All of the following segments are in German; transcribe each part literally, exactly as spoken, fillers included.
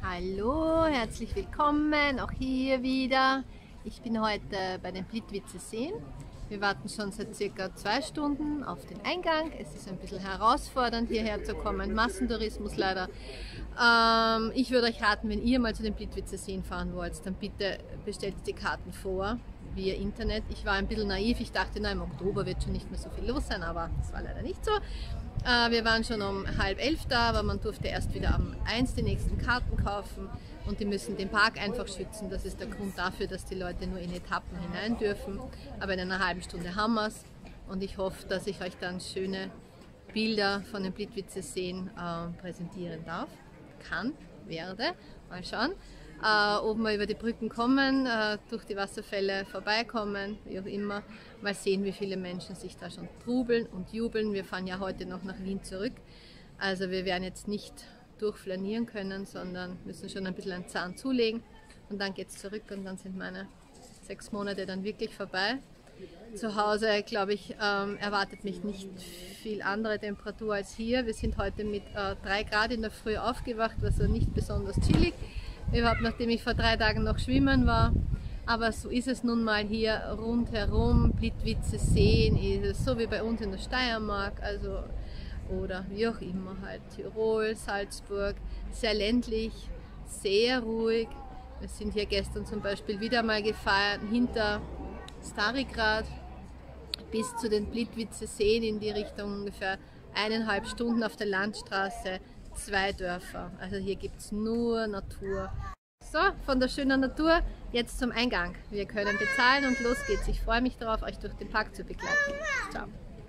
Hallo, herzlich willkommen, auch hier wieder. Ich bin heute bei den Plitvice Seen. Wir warten schon seit circa zwei Stunden auf den Eingang. Es ist ein bisschen herausfordernd, hierher zu kommen. Massentourismus leider. Ähm, ich würde euch raten, wenn ihr mal zu den Plitvice Seen fahren wollt, dann bitte bestellt die Karten vor via Internet. Ich war ein bisschen naiv, ich dachte, na, im Oktober wird schon nicht mehr so viel los sein, aber das war leider nicht so. Äh, wir waren schon um halb elf da, aber man durfte erst wieder um eins die nächsten Karten kaufen und die müssen den Park einfach schützen. Das ist der Grund dafür, dass die Leute nur in Etappen hinein dürfen. Aber in einer halben Stunde haben wir es und ich hoffe, dass ich euch dann schöne Bilder von den Plitvice Seen äh, präsentieren darf, kann, werde. Mal schauen. Äh, oben mal über die Brücken kommen, äh, durch die Wasserfälle vorbeikommen, wie auch immer. Mal sehen, wie viele Menschen sich da schon trubeln und jubeln. Wir fahren ja heute noch nach Wien zurück. Also wir werden jetzt nicht durchflanieren können, sondern müssen schon ein bisschen einen Zahn zulegen. Und dann geht es zurück und dann sind meine sechs Monate dann wirklich vorbei. Zu Hause, glaube ich, ähm, erwartet mich nicht viel andere Temperatur als hier. Wir sind heute mit äh, drei Grad in der Früh aufgewacht, also nicht besonders chillig. Überhaupt nachdem ich vor drei Tagen noch schwimmen war. Aber so ist es nun mal hier rundherum. Plitvice Seen ist es so wie bei uns in der Steiermark, also oder wie auch immer halt. Tirol, Salzburg, sehr ländlich, sehr ruhig. Wir sind hier gestern zum Beispiel wieder mal gefahren hinter Starigrad bis zu den Plitvice Seen in die Richtung ungefähr eineinhalb Stunden auf der Landstraße. Zwei Dörfer, also hier gibt es nur Natur. So, von der schönen Natur jetzt zum Eingang. Wir können bezahlen und los geht's. Ich freue mich darauf, euch durch den Park zu begleiten. Ciao.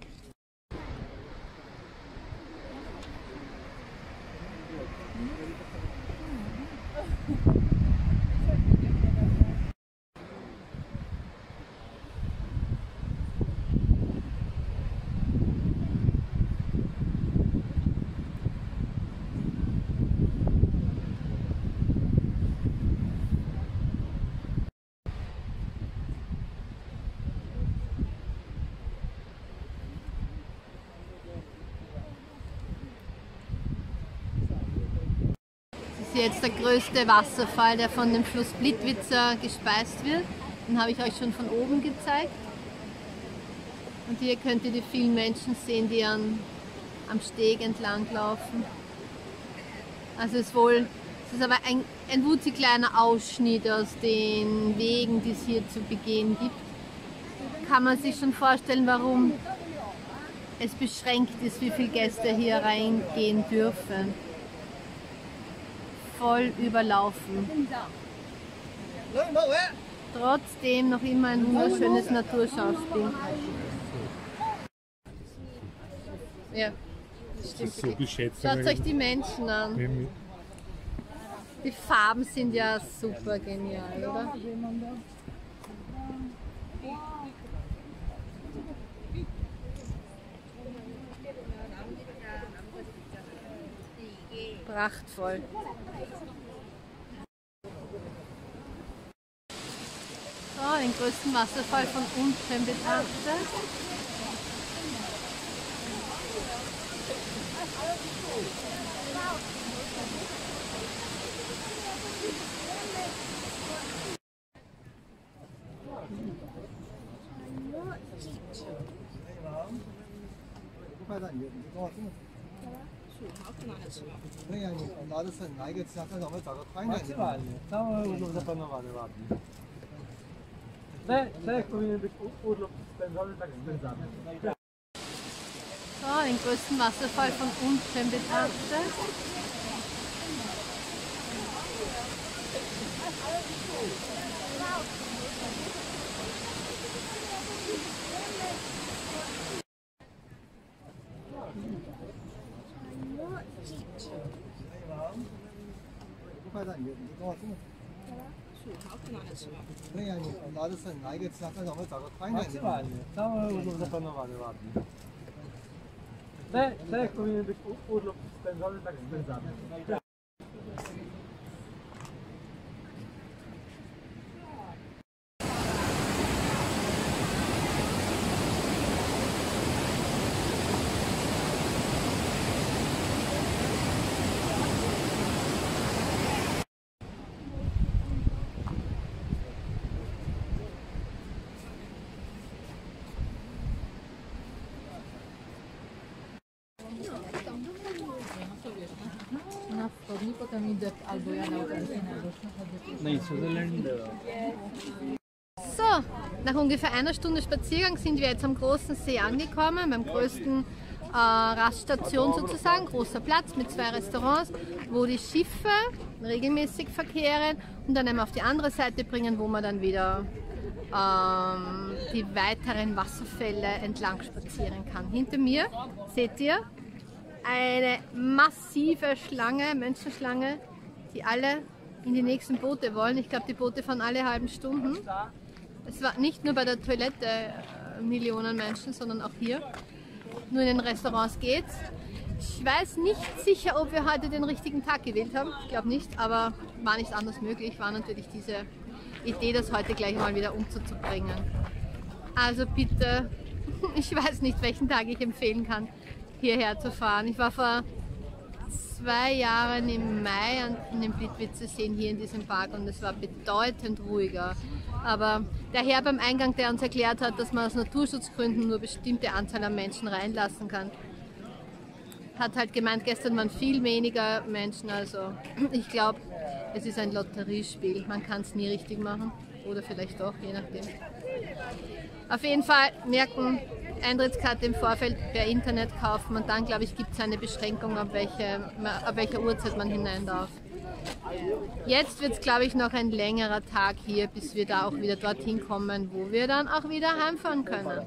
Das ist jetzt der größte Wasserfall, der von dem Fluss Plitvice gespeist wird. Den habe ich euch schon von oben gezeigt. Und hier könnt ihr die vielen Menschen sehen, die an, am Steg entlang laufen. Also es ist wohl, es ist aber ein, ein wurzig kleiner Ausschnitt aus den Wegen, die es hier zu begehen gibt. Kann man sich schon vorstellen, warum es beschränkt ist, wie viele Gäste hier reingehen dürfen. Voll überlaufen. Trotzdem noch immer ein wunderschönes Naturschauspiel. Ja, das stimmt. So geschätzt. Schaut euch die Menschen an. Die Farben sind ja super genial, oder? Prachtvoll. So, den größten Wasserfall von unten betrachtet. So, den größten Wasserfall von unten betrachtet. 네, 네, 거기는 오르, 벤자를 딱 벤자. नहीं Switzerland So, nach ungefähr einer Stunde Spaziergang sind wir jetzt am großen See angekommen, beim größten äh, Raststation sozusagen, großer Platz mit zwei Restaurants, wo die Schiffe regelmäßig verkehren und dann eben auf die andere Seite bringen, wo man dann wieder ähm, die weiteren Wasserfälle entlang spazieren kann. Hinter mir seht ihr eine massive Schlange, Menschenschlange, die alle in die nächsten Boote wollen. Ich glaube, die Boote fahren alle halben Stunden. Es war nicht nur bei der Toilette äh, Millionen Menschen, sondern auch hier. Nur in den Restaurants geht's. Ich weiß nicht sicher, ob wir heute den richtigen Tag gewählt haben. Ich glaube nicht, aber war nicht anders möglich. War natürlich diese Idee, das heute gleich mal wieder umzubringen. Also bitte, ich weiß nicht, welchen Tag ich empfehlen kann, hierher zu fahren. Ich war vor zwei Jahren im Mai an den Plitvice-Seen hier in diesem Park und es war bedeutend ruhiger. Aber der Herr beim Eingang, der uns erklärt hat, dass man aus Naturschutzgründen nur bestimmte Anzahl an Menschen reinlassen kann, hat halt gemeint, gestern waren viel weniger Menschen. Also ich glaube, es ist ein Lotteriespiel. Man kann es nie richtig machen oder vielleicht doch, je nachdem. Auf jeden Fall merken, Eintrittskarte im Vorfeld per Internet kaufen und dann, glaube ich, gibt es eine Beschränkung, ab, welche, ab welcher Uhrzeit man hinein darf. Jetzt wird es, glaube ich, noch ein längerer Tag hier, bis wir da auch wieder dorthin kommen, wo wir dann auch wieder heimfahren können.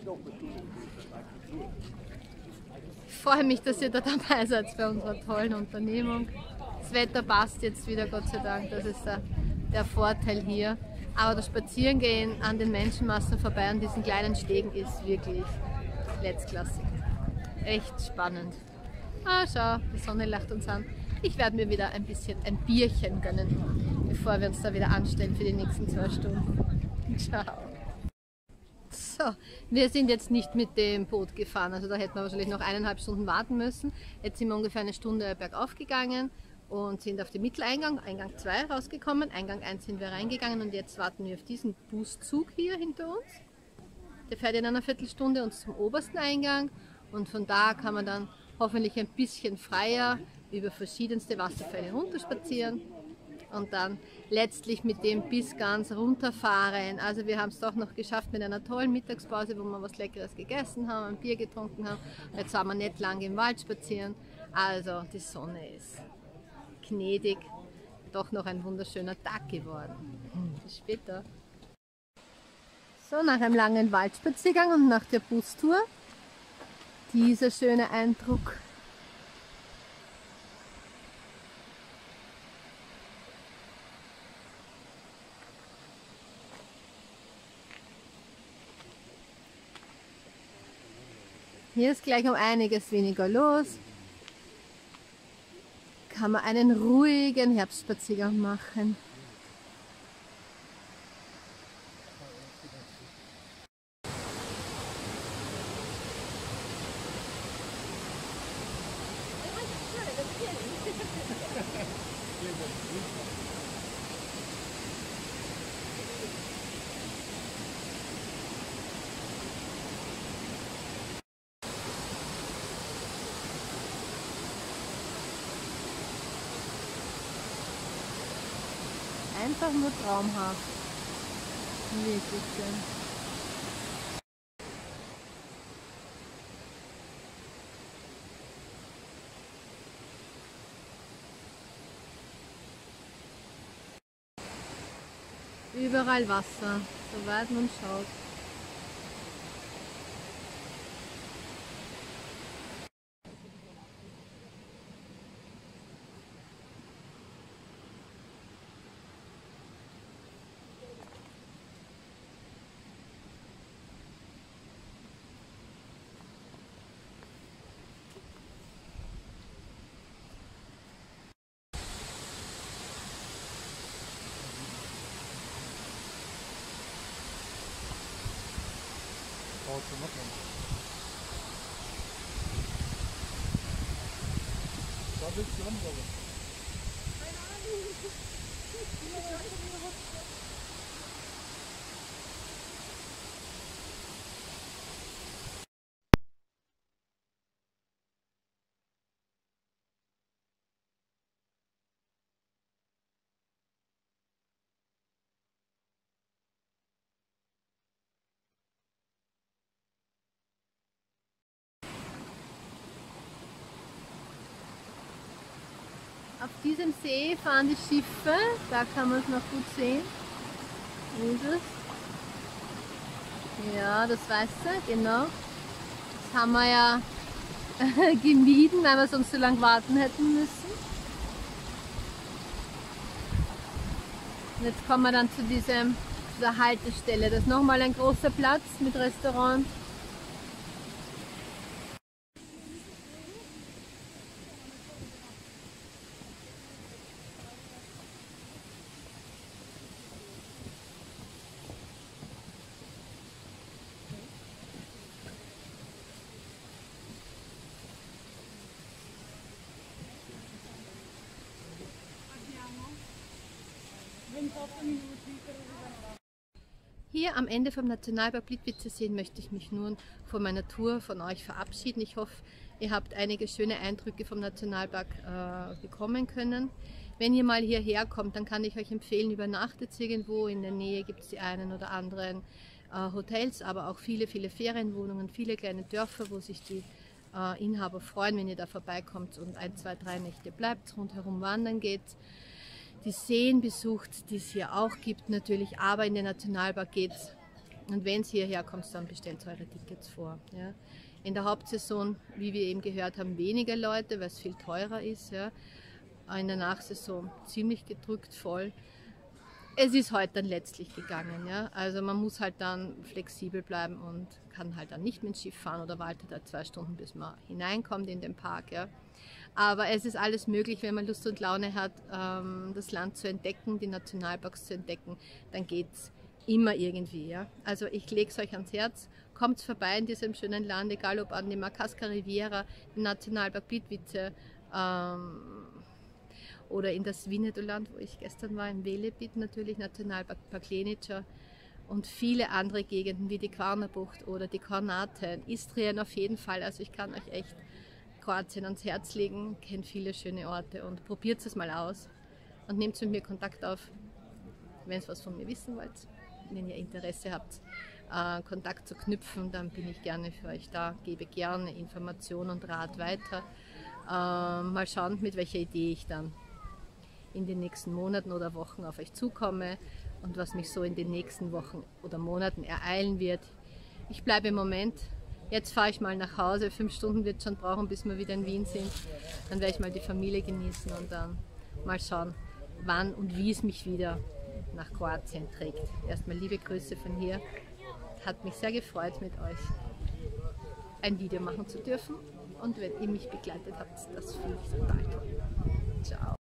Ich freue mich, dass ihr da dabei seid bei unserer tollen Unternehmung. Das Wetter passt jetzt wieder, Gott sei Dank, das ist der, der Vorteil hier. Aber das Spazierengehen an den Menschenmassen vorbei an diesen kleinen Stegen ist wirklich letztklassig. Echt spannend. Ah, schau, die Sonne lacht uns an. Ich werde mir wieder ein bisschen ein Bierchen gönnen, bevor wir uns da wieder anstellen für die nächsten zwei Stunden. Ciao. So, wir sind jetzt nicht mit dem Boot gefahren, also da hätten wir wahrscheinlich noch eineinhalb Stunden warten müssen. Jetzt sind wir ungefähr eine Stunde bergauf gegangen und sind auf den Mitteleingang, Eingang zwei, rausgekommen. Eingang eins sind wir reingegangen und jetzt warten wir auf diesen Buszug hier hinter uns. Der fährt in einer Viertelstunde uns zum obersten Eingang und von da kann man dann hoffentlich ein bisschen freier über verschiedenste Wasserfälle runterspazieren und dann letztlich mit dem bis ganz runterfahren. Also wir haben es doch noch geschafft mit einer tollen Mittagspause, wo wir was Leckeres gegessen haben, ein Bier getrunken haben. Jetzt waren wir nicht lang im Wald spazieren. Also die Sonne ist gnädig, doch noch ein wunderschöner Tag geworden. Bis später. So, nach einem langen Waldspaziergang und nach der Bustour dieser schöne Eindruck. Hier ist gleich um einiges weniger los. Kann man einen ruhigen Herbstspaziergang machen. Einfach nur traumhaft. Wirklich schön. Überall Wasser, soweit man schaut. Da willst du rum, glaube ich. Auf diesem See fahren die Schiffe, da kann man es noch gut sehen. Wo ist es? Ja, das Weiße, genau. Das haben wir ja gemieden, weil wir sonst so lange warten hätten müssen. Und jetzt kommen wir dann zu diesem, dieser Haltestelle. Das ist nochmal ein großer Platz mit Restaurant. Hier am Ende vom Nationalpark Plitvice sehen möchte ich mich nun von meiner Tour von euch verabschieden. Ich hoffe, ihr habt einige schöne Eindrücke vom Nationalpark äh, bekommen können. Wenn ihr mal hierher kommt, dann kann ich euch empfehlen, übernachtet irgendwo. In der Nähe gibt es die einen oder anderen äh, Hotels, aber auch viele, viele Ferienwohnungen, viele kleine Dörfer, wo sich die äh, Inhaber freuen, wenn ihr da vorbeikommt und ein, zwei, drei Nächte bleibt, rundherum wandern geht. Die Seen besucht, die es hier auch gibt natürlich, aber in den Nationalpark geht's. Und wenn ihr hierher kommt, dann bestellt eure Tickets vor. Ja. In der Hauptsaison, wie wir eben gehört haben, weniger Leute, weil es viel teurer ist. Ja. In der Nachsaison ziemlich gedrückt voll. Es ist heute dann letztlich gegangen. Ja. Also man muss halt dann flexibel bleiben und kann halt dann nicht mit dem Schiff fahren oder wartet da zwei Stunden, bis man hineinkommt in den Park. Ja. Aber es ist alles möglich, wenn man Lust und Laune hat, das Land zu entdecken, die Nationalparks zu entdecken, dann geht es immer irgendwie. Ja? Also ich lege es euch ans Herz, kommt vorbei in diesem schönen Land, egal ob an die Makarska Riviera, den Nationalpark Plitvice ähm, oder in das Vinnedoland, wo ich gestern war, in Velebit natürlich, Nationalpark Paklenica und viele andere Gegenden wie die Kvarnerbucht oder die Kornate, Istrien auf jeden Fall. Also ich kann euch echt Kroatien ans Herz legen, kennt viele schöne Orte und probiert es mal aus und nehmt mit mir Kontakt auf, wenn ihr was von mir wissen wollt. Wenn ihr Interesse habt, äh, Kontakt zu knüpfen, dann bin ich gerne für euch da, gebe gerne Informationen und Rat weiter. Äh, mal schauen, mit welcher Idee ich dann in den nächsten Monaten oder Wochen auf euch zukomme und was mich so in den nächsten Wochen oder Monaten ereilen wird. Ich bleibe im Moment. Jetzt fahre ich mal nach Hause, fünf Stunden wird es schon brauchen, bis wir wieder in Wien sind. Dann werde ich mal die Familie genießen und dann mal schauen, wann und wie es mich wieder nach Kroatien trägt. Erstmal liebe Grüße von hier. Hat mich sehr gefreut, mit euch ein Video machen zu dürfen. Und wenn ihr mich begleitet habt, das finde ich total toll. Ciao.